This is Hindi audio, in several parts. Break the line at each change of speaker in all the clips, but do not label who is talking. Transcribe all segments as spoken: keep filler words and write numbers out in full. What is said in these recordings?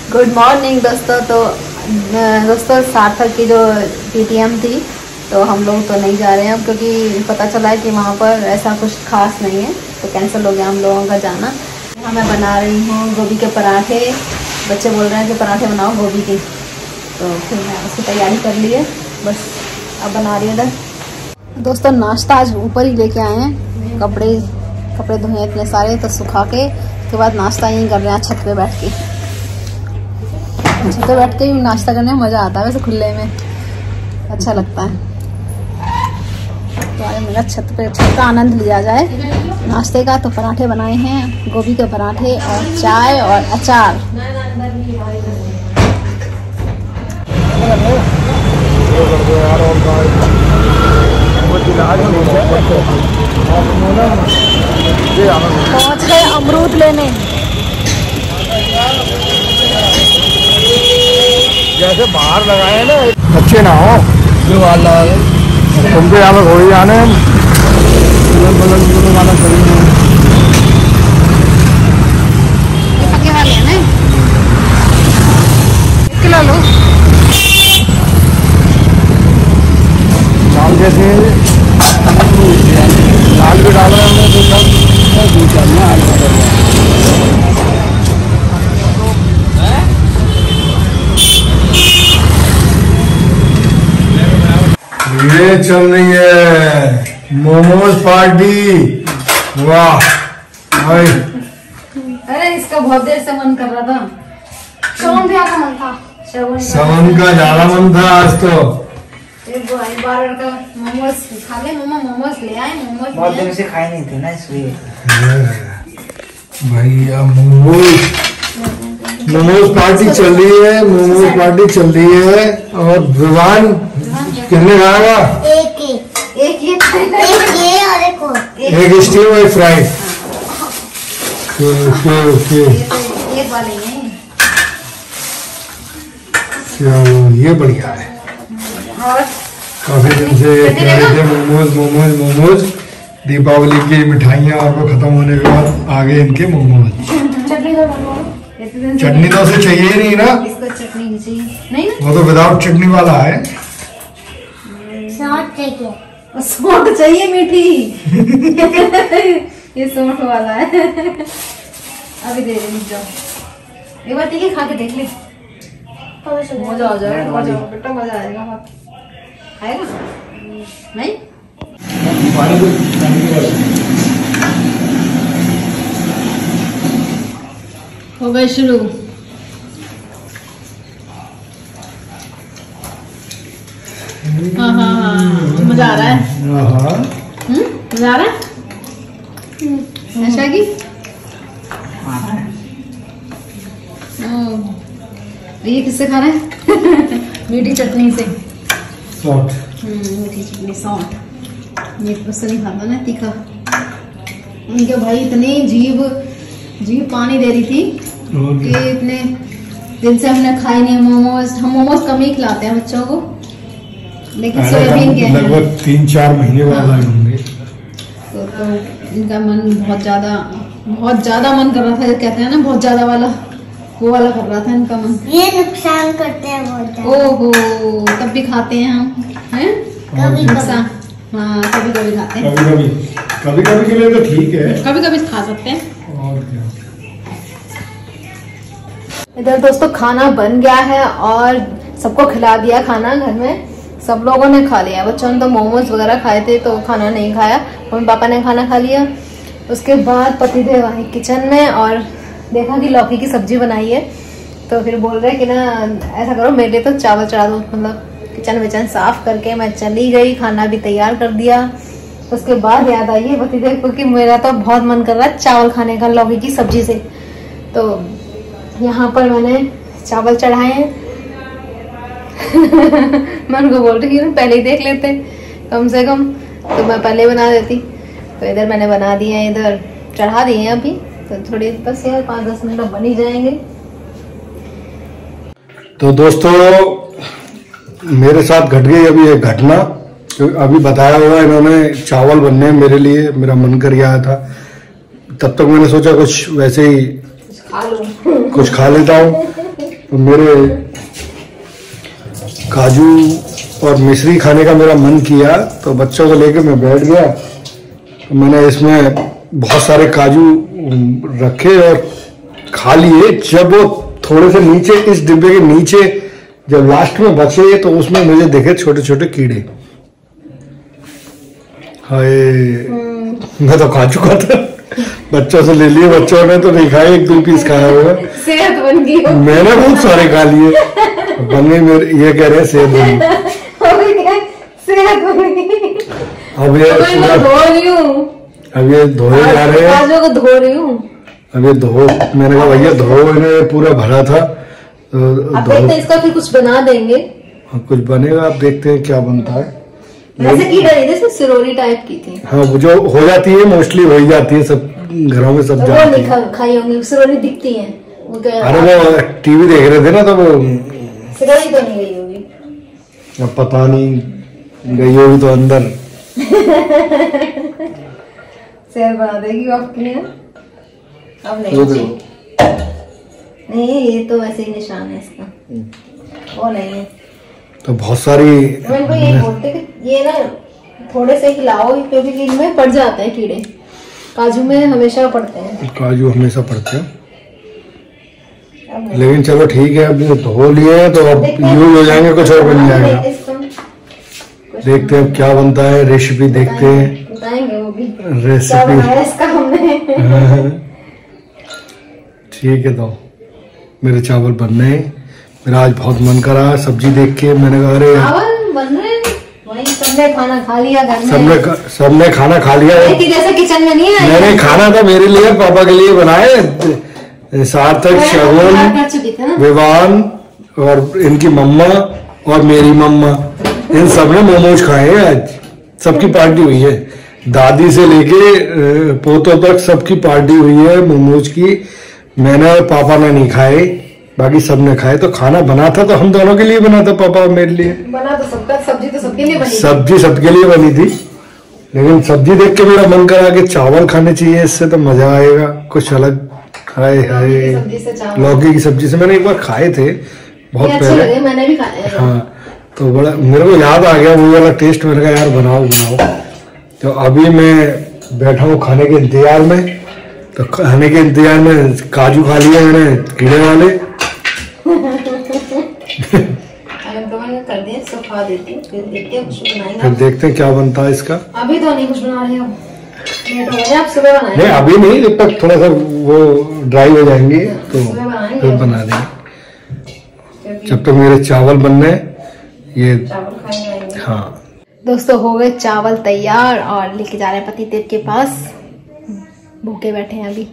गुड मॉर्निंग दोस्तों। तो दोस्तों सार्थक की जो पीटीएम थी तो हम लोग तो नहीं जा रहे हैं अब, क्योंकि पता चला है कि वहाँ पर ऐसा कुछ खास नहीं है, तो कैंसिल हो गया हम लोगों का जाना। यहाँ मैं बना रही हूँ गोभी के पराठे। बच्चे बोल रहे हैं कि पराठे बनाओ गोभी के, तो फिर मैं उसकी तैयारी कर ली है, बस अब बना रही हूँ इधर। दोस्तों नाश्ता आज ऊपर ही लेके आए हैं, कपड़े कपड़े धोए इतने सारे तो सुखा के, उसके बाद नाश्ता यहीं कर रहे हैं छत पे बैठ के। छत पे बैठ के भी नाश्ता करने में मज़ा आता है, वैसे खुले में अच्छा लगता है। तो आगे मेरा छत पे छत का आनंद लिया जाए नाश्ते का। तो पराठे बनाए हैं, गोभी के पराठे और चाय और अचार। पहुंच गए अमरूद लेने।
जैसे बाहर लगाए ना अच्छे ना हो जो बाहर लगा तुमको यहाँ पर घोड़ी जाने वाला शरीर
पके वाले हैं ना, एक किलो लो।
दाल कैसे दाल भी डाला हमने तो सब दूध डालना ये चल रही है मोमोज पार्टी। वाह भाई,
अरे इसका बहुत देर से मन कर रहा था।
श्रवण भैया का मन था।
सावन का ज्यादा मन था आज तो।
एक बार का मोमोज खा ले, मम्मा मोमोज ले आए। मोमोज
बहुत दिन से खाए नहीं थे ना, इसलिए
भैया मोमोज मोमोज पार्टी चल रही है, मोमोज पार्टी चल रही है। और विवान कितने खाएगा?
एक एक
एक ये
एक ये और एक और
एक स्टीम और एक फ्राई। ओके ओके
एक वाले हैं।
चलो ये बढ़िया है।
और
काफी दिन से कह रहे थे मोमोज मोमोज मोमोज। दीपावली की मिठाइयाँ और वो खत्म होने के बाद आगे इनके मोमोज।
चटनी तो बनवाओ।
चटनी तो उसे चाहिए ही नहीं ना,
इसको चटनी नहीं चाहिए। नहीं ना,
वो तो विदाउट चटनी वाला है।
सौंठ चाहिए।
सौंठ चाहिए मीठी। ये सौंठ वाला है। अभी दे रही जाओ, एक बार ठीक है खा के देख ले, मजा आ जाएगा। मजा बेटा मजा आएगा। खाएगा नहीं? हो गए शुरू। हाँ हाँ हाँ मजा आ रहा है। हम्म मजा आ रहा है। अच्छा की ये किससे खा रहा है? मीठी चटनी से।
सौंठ।
हम्म मीठी चटनी सौंठ। ये उससे नहीं खाता ना तीखा। उनके भाई इतनी जीभ जीभ पानी दे रही थी कि इतने दिन से हमने खाए नहीं मोमोज। हम मोमोज कम ही खिलाते हैं बच्चों को, लेकिन सोयाबीन के
लगभग तीन चार महीने बाद आए होंगे।
तो, तो इनका मन बहुत ज्यादा बहुत ज्यादा मन कर रहा था। कहते हैं ना बहुत ज्यादा वाला, वो वाला कर रहा था इनका मन।
ये नुकसान करते हैं बहुत ज्यादा।
ओहो तब भी खाते हैं हम, हैं?
कभी
नुकसान हाँ कभी कभी खाते हैं।
कभी कभी कभी कभी के लिए तो ठीक है,
कभी कभी खा सकते हैं।
और क्या।
इधर दोस्तों खाना बन गया है और सबको खिला दिया खाना। घर में सब लोगों ने खा लिया। बच्चों ने तो मोमोज वगैरह खाए थे तो खाना नहीं खाया। मम्मी पापा ने खाना खा लिया। उसके बाद पतिदेव आए किचन में और देखा कि लौकी की सब्जी बनाई है, तो फिर बोल रहे कि ना ऐसा करो मेरे लिए तो चावल चढ़ा दो। मतलब किचन विचन साफ करके मैं चली गई, खाना भी तैयार कर दिया। उसके बाद याद आई है पतिदेव को कि मेरा तो बहुत मन कर रहा है चावल खाने का लौकी की सब्जी से। तो यहाँ पर मैंने चावल चढ़ाए हैं। मैं उनको बोल रही हूँ पहले ही देख लेते कम से कम, तो मैं पहले बना देती। तो इधर मैंने बना दिए हैं, इधर चढ़ा दिए हैं अभी। तो थोड़ी बस यार पाँच दस मिनट बन ही जाएंगे।
तो दोस्तों मेरे साथ घट गई अभी एक घटना। अभी बताया हुआ इन्होंने चावल बनने मेरे लिए, मेरा मन कर गया था। तब तक मैंने सोचा कुछ वैसे ही
खा लो
कुछ खा लेता हूँ। तो मेरे काजू और मिश्री खाने का मेरा मन किया, तो बच्चों को लेके मैं बैठ गया। तो मैंने इसमें बहुत सारे काजू रखे और खा लिए। जब वो थोड़े से नीचे, इस डिब्बे के नीचे जब लास्ट में बचे, तो उसमें मुझे देखे छोटे छोटे कीड़े। हाय, मैं तो खा चुका था। बच्चों से ले लिए, बच्चों ने तो नहीं खाए, एक दो पीस खाया होगा।
सेहत बन गई।
मैंने बहुत सारे खा लिए। बन गई मेरे, ये कह रहे हैं सेहत बन गई।
सेहत बन गई।
अब ये
धो रही हूँ,
अब ये धोए जा रहे हैं।
काजू को धो रही हूँ।
अब ये धो, मैंने कहा भैया धो, इन्हें पूरा भरा था। तो
अब देखते हैं, इसका फिर कुछ बना देंगे।
हाँ, कुछ बनेगा। अब देखते हैं क्या बनता है।
वैसे की डरी थी, इसमें सिरोरी टाइप की थी।
हाँ, वो जो हो जाती है, मोस्टली हो ही जाती है, सब घरों में सब
तो
जाती
वो नहीं
है।
खा, खाई होंगी, सिरोरी दिखती है। वो क्या,
अरे वो टीवी देख रहे थे ना, तो वो
सिरोरी तो नहीं गई होगी।
अब पता नहीं, गई होगी तो अंदर।
शेयर बना देगी आपके लिए। अब नहीं
वो
जी।
देखो।
नहीं, ये तो वैसे ही निशान है इसका, वो नहीं है।
तो बहुत सारी,
मैं इनको यही बोलते कि ये ना थोड़े से हिलाओ, क्योंकि इनमें पड़ जाते हैं कीड़े। काजू में हमेशा पड़ते हैं,
काजू हमेशा पड़ते हैं।
अब नहीं।
लेकिन चलो ठीक है, अब ये धो लिए तो अब
देखते हैं।
यूज हो जाएंगे, कुछ और बन जाएगा।
देखते हैं इसका। कुछ
देखते हैं क्या बनता है, रेसिपी देखते हैं।
बताएंगे वो भी क्या
रेसिपी
बनाया इसका हमने।
ठीक है, तो मेरे चावल बनने हैं। मेरा आज बहुत मन करा सब्जी देख के। मैंने कहा अरे
चावल बन रहे हैं, वही सबने खाना खा लिया घर में।
सबने सबने खाना खा लिया।
एक ही जैसे किचन में नहीं है।
मैंने खाना था मेरे लिए, पापा के लिए बनाए। सार्थक, शगुन,
कर चुकी थी ना।
विवान और इनकी मम्मा और मेरी मम्मा, इन सब ने मोमोज खाए हैं आज। सबकी पार्टी हुई है, दादी से लेके पोतों तक सबकी पार्टी हुई है मोमोज की। मैंने और पापा ने नहीं खाए, बाकी सबने खाए। तो खाना बना था तो हम दोनों के लिए बना था, पापा और मेरे लिए।
बना तो सबका, सब्जी तो सबके लिए बनी।
सब्जी सबके लिए बनी थी, लेकिन सब्जी देख के मेरा मन करा कि चावल खाने चाहिए, इससे तो मजा आएगा कुछ अलग। हाय हाय,
सब्जी से चावल,
लौकी की सब्जी से मैंने एक बार खाए थे बहुत
अच्छे
पहले।
लगे, मैंने भी खाए हैं।
हाँ, तो बड़ा मेरे को याद आ गया वो वाला टेस्ट। मैंने कहा यार बनाओ बनाओ। तो अभी मैं बैठा हूँ खाने के इंतजार में। तो खाने के इंतजार में काजू खा लिया मैंने, कीड़े वाले।
तो मैंने कर दिया, इसको खा देती हूँ, फिर देखते हैं कुछ बनाएंगे।
फिर देखते हैं क्या बनता है इसका।
अभी तो नहीं कुछ बना रही हूँ, लेट हो गया, आप सुबह बनाएंगे।
नहीं अभी नहीं, जब तक थोड़ा सा वो ड्राई हो जाएंगे तो
सुबह बनाएंगे।
फिर बना देंगे।
क्योंकि
जब तक मेरे चावल बनने, ये
चावल खाने आएंगे।
हाँ।
दोस्तों हो गए चावल तैयार और लेके जा रहे हैं पतिदेव के पास। भूखे बैठे हैं अभी।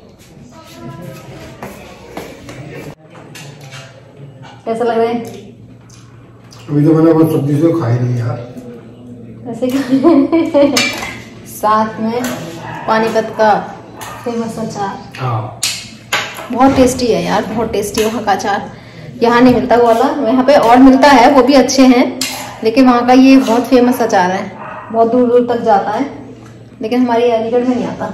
कैसा लग रहा है?
अभी तो मैंने वो सब्जी से खाई नहीं यार।
ऐसे क्या? साथ में पानीपत का फेमस अचार,
हाँ,
बहुत टेस्टी है यार, बहुत टेस्टी है वहाँ का अचार। यहाँ नहीं मिलता वो वाला, यहाँ पे और मिलता है, वो भी अच्छे हैं, लेकिन वहाँ का ये बहुत फेमस अचार है, बहुत दूर दूर तक जाता है, लेकिन हमारे अलीगढ़ में नहीं आता।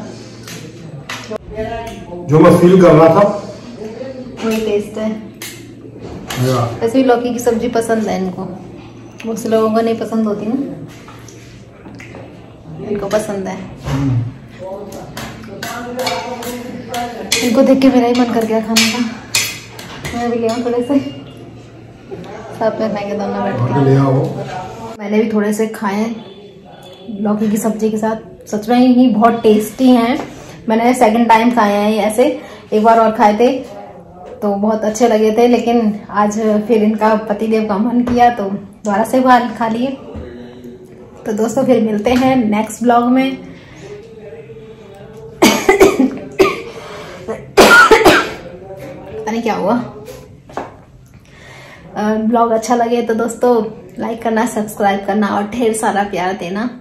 जो मैं फील कर रहा था
वही टेस्ट है।
हाँ।
वैसे भी लौकी की सब्जी पसंद है इनको, बहुत से लोगों को नहीं पसंद होती ना, इनको पसंद है। इनको देख के मेरा ही मन कर गया खाने का। मैं भी ले आऊँ थोड़े से, साथ में खाएंगे दोनों बैठ के।
ले आओ।
मैंने भी थोड़े से खाए लौकी की सब्जी के साथ, सच में ही बहुत टेस्टी हैं। मैंने सेकंड टाइम खाए हैं ऐसे, एक बार और खाए थे तो बहुत अच्छे लगे थे, लेकिन आज फिर इनका पतिदेव का मन किया तो दोबारा से खा लिए। तो दोस्तों फिर मिलते हैं नेक्स्ट ब्लॉग में। पता नहीं क्या हुआ। ब्लॉग अच्छा लगे तो दोस्तों लाइक करना, सब्सक्राइब करना और ढेर सारा प्यार देना।